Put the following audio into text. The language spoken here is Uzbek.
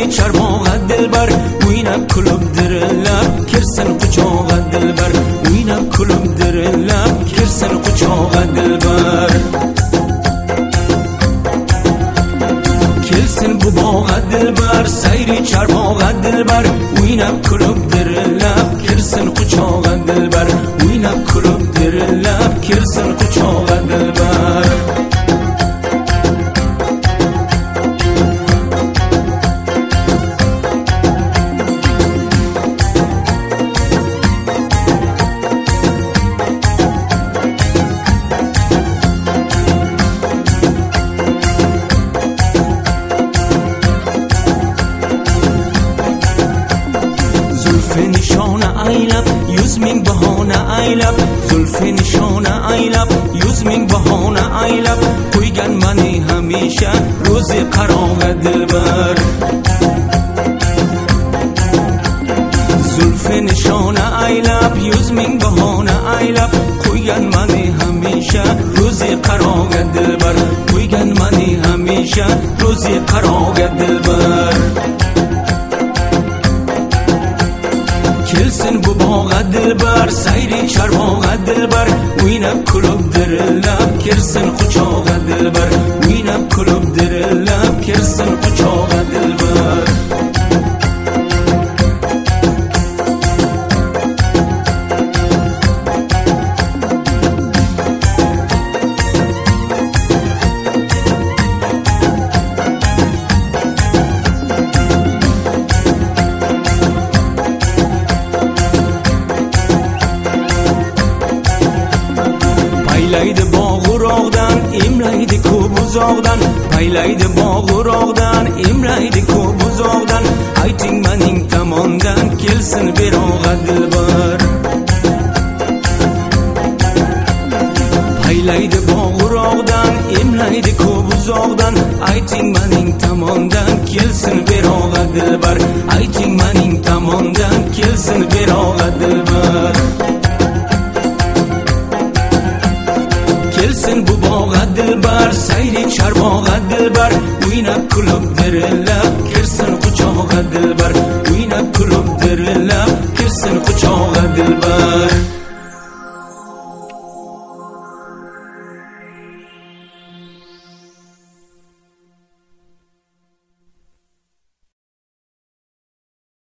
charbog'a dilbar, o'ynab kulib dirillab kirsin quchog'a dilbar, o'ynab kulib dirillab kirsin quchog'a dilbar. Kelsin bu bog'a dilbar, sayri charbog'a dilbar, o'ynab kulib dirillab kirsin quchog'a dilbar, o'ynab kulib dirillab kirsin quchog'a dilbar. Zulfi nishona aylab, 100,000 bahona aylab, zulfi nishona aylab, 100,000 bahona aylab, qo'ygan mani hamisha ro'zi qarog'a dilbar. Zulfi nishona aylab, 100,000 bahona aylab, qo'ygan mani hamisha ro'zi qarog'a dilbar, qo'ygan mani hamisha ro'zi qarog'a dilbar. Kelsin bu bog'a dilbar, sayri charbog'a dilbar, o'ynab kulib dirillab kirsin quchog'a dilbar, o'ynab kulib dirillab kirsin quchog'a dilbar. Paylaydi bog'uroqdan, emlaydi ko'p uzoqdan, paylaydi bog'uroqdan, emlaydi ko'p uzoqdan, ayting mening tomondan kelsin berog'a dilbar. Paylaydi bog'uroqdan, emlaydi ko'p uzoqdan, ayting mening tomondan kelsin berog'a dilbar, ayting mening tomondan kelsin berog'a dilbar. Kelsin bu bog'a dilbar, sayri charbog'a dilbar, o'ynab kulib dirillab kirsin quchog'a dilbar, o'ynab kulib dirillab kirsin quchog'a dilbar.